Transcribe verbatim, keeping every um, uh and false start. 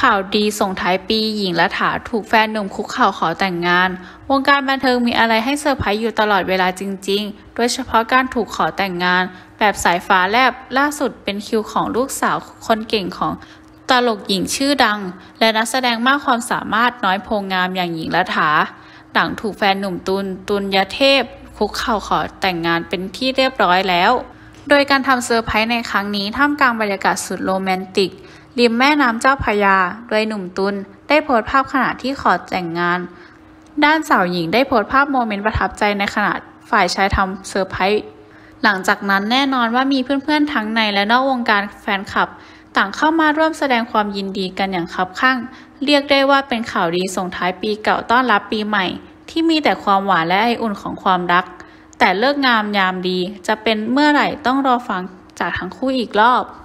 ข่าวดีส่งท้ายปีหญิงรัฐาถูกแฟนหนุ่มคุกเข่าขอแต่งงานวงการบันเทิงมีอะไรให้เซอร์ไพรส์อยู่ตลอดเวลาจริงๆโดยเฉพาะการถูกขอแต่งงานแบบสายฟ้าแลบล่าสุดเป็นคิวของลูกสาวคนเก่งของตลกหญิงชื่อดังและนักแสดงมากความสามารถน้อยโพงามอย่างหญิงรัฐาหลังถูกแฟนหนุ่มตุลตุลยเทพคุกเข่าขอแต่งงานเป็นที่เรียบร้อยแล้วโดยการทำเซอร์ไพรส์ในครั้งนี้ท่ามกลางบรรยากาศสุดโรแมนติกริมแม่น้ำเจ้าพระยาโดยหนุ่มตุลได้โพสต์ภาพขณะที่ขอแต่งงานด้านสาวหญิงได้โพสต์ภาพโมเมนต์ประทับใจในขณะฝ่ายชายทำเซอร์ไพรส์หลังจากนั้นแน่นอนว่ามีเพื่อนๆทั้งในและนอกวงการแฟนคลับต่างเข้ามาร่วมแสดงความยินดีกันอย่างคับคั่งเรียกได้ว่าเป็นข่าวดีส่งท้ายปีเก่าต้อนรับปีใหม่ที่มีแต่ความหวานและไออุ่นของความรักแต่เลิกงามยามดีจะเป็นเมื่อไหร่ต้องรอฟังจากทั้งคู่อีกรอบ